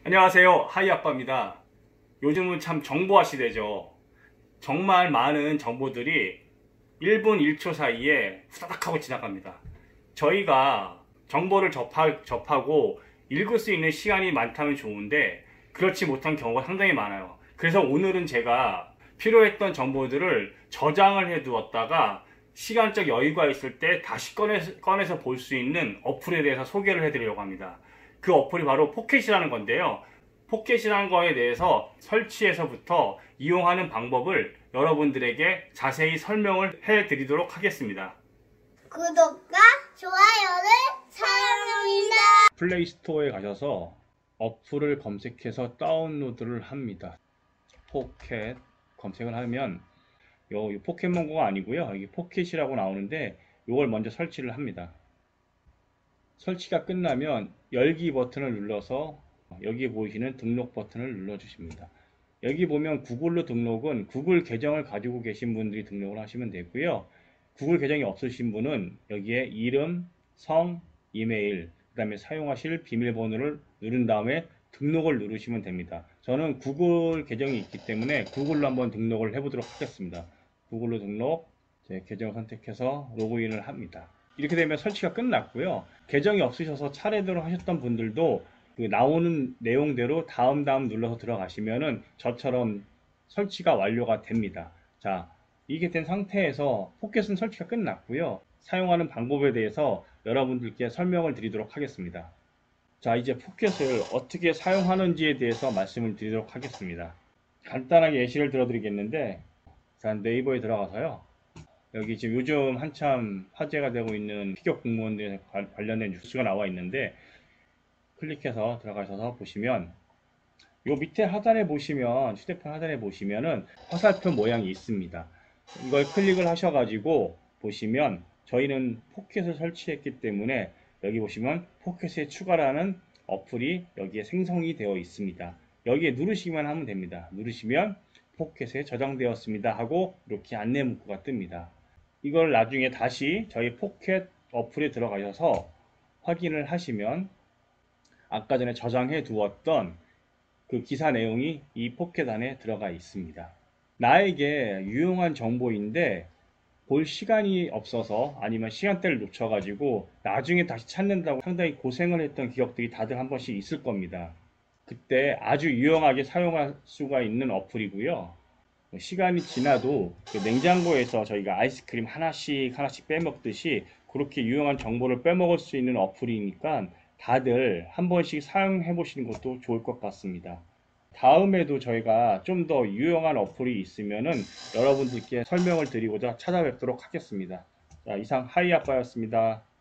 안녕하세요, 하이아빠입니다. 요즘은 참 정보화 시대죠. 정말 많은 정보들이 1분 1초 사이에 후다닥 하고 지나갑니다. 저희가 정보를 접하고 읽을 수 있는 시간이 많다면 좋은데 그렇지 못한 경우가 상당히 많아요. 그래서 오늘은 제가 필요했던 정보들을 저장을 해 두었다가 시간적 여유가 있을 때 다시 꺼내서 볼 수 있는 어플에 대해서 소개를 해 드리려고 합니다. 그 어플이 바로 포켓이라는 건데요. 포켓이라는 거에 대해서 설치해서부터 이용하는 방법을 여러분들에게 자세히 설명을 해 드리도록 하겠습니다. 구독과 좋아요를 사랑합니다. 플레이 스토어에 가셔서 어플을 검색해서 다운로드를 합니다. 포켓 검색을 하면 요 포켓몬고가 아니고요. 여기 포켓이라고 나오는데 이걸 먼저 설치를 합니다. 설치가 끝나면 열기 버튼을 눌러서 여기 보이시는 등록 버튼을 눌러 주십니다. 여기 보면 구글로 등록은 구글 계정을 가지고 계신 분들이 등록을 하시면 되고요. 구글 계정이 없으신 분은 여기에 이름, 성, 이메일, 그 다음에 사용하실 비밀번호를 누른 다음에 등록을 누르시면 됩니다. 저는 구글 계정이 있기 때문에 구글로 한번 등록을 해보도록 하겠습니다. 구글로 등록, 제 계정을 선택해서 로그인을 합니다. 이렇게 되면 설치가 끝났고요. 계정이 없으셔서 차례대로 하셨던 분들도 그 나오는 내용대로 다음 눌러서 들어가시면은 저처럼 설치가 완료가 됩니다. 자, 이게 된 상태에서 포켓은 설치가 끝났고요. 사용하는 방법에 대해서 여러분들께 설명을 드리도록 하겠습니다. 자, 이제 포켓을 어떻게 사용하는지에 대해서 말씀을 드리도록 하겠습니다. 간단하게 예시를 들어드리겠는데, 자, 네이버에 들어가서요. 여기 지금 요즘 한참 화제가 되고 있는 피격 공무원들에 관련된 뉴스가 나와 있는데, 클릭해서 들어가셔서 보시면 요 밑에 하단에 보시면, 휴대폰 하단에 보시면은 화살표 모양이 있습니다. 이걸 클릭을 하셔가지고 보시면 저희는 포켓을 설치했기 때문에 여기 보시면 포켓에 추가라는 어플이 여기에 생성이 되어 있습니다. 여기에 누르시기만 하면 됩니다. 누르시면 포켓에 저장되었습니다 하고 이렇게 안내 문구가 뜹니다. 이걸 나중에 다시 저희 포켓 어플에 들어가셔서 확인을 하시면 아까 전에 저장해 두었던 그 기사 내용이 이 포켓 안에 들어가 있습니다. 나에게 유용한 정보인데 볼 시간이 없어서 아니면 시간대를 놓쳐가지고 나중에 다시 찾는다고 상당히 고생을 했던 기억들이 다들 한 번씩 있을 겁니다. 그때 아주 유용하게 사용할 수가 있는 어플이고요. 시간이 지나도 그 냉장고에서 저희가 아이스크림 하나씩 빼먹듯이 그렇게 유용한 정보를 빼먹을 수 있는 어플이니까 다들 한 번씩 사용해 보시는 것도 좋을 것 같습니다. 다음에도 저희가 좀 더 유용한 어플이 있으면은 여러분들께 설명을 드리고자 찾아뵙도록 하겠습니다. 자, 이상 하이아빠였습니다.